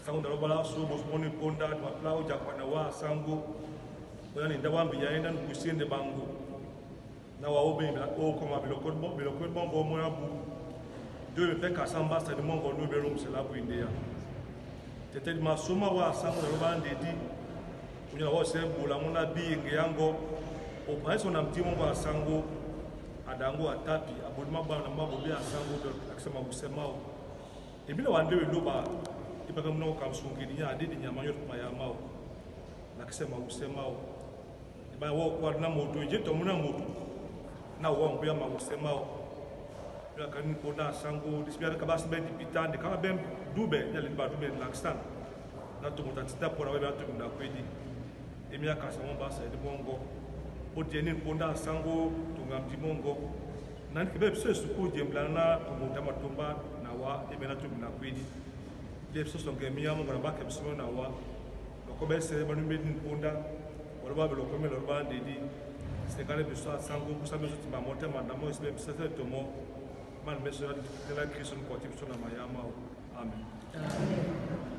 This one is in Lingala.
sango ndalobala so bosmoni ponda maplao jakwana wa sango bwana ndawambi yaenda nkusinde bango na waobenda okoma biloko bombo moya bu de me fait kasamba sa de mongo no belo msela bu india tete ma soma wa sango ndalobala ndedi kunya wa sembo la mona binge yango o paiso na mtimo wa sango adango atapi abulima bana mabobe asango do akisema kusemao ibile wandewe loba ipaka mno kamsungini ya adidi nyama yote mayamao nakisema kusemao ba wo kwa na moto jeto muna moto na wo mbuya makusemao ya kan ko na sango disbiara kabas be dipitande kama bem dube ya limba dube lakstan na to mutatita pora we batu na kwedi emia kasamo basa de bongo o teni ponda sango tunga mtimongo na nikibe pse suko jemblana to mutama tumba na wa emena tu na kwedi le pse songe miya mo na baka pse na wa ko be se banu medin ponda wala ba lo ko me lo ba ndedi c'est quand même ça sango pour ça me tu ma monter madame c'est pse to mo man me so de la Christian contribution na mayama amen.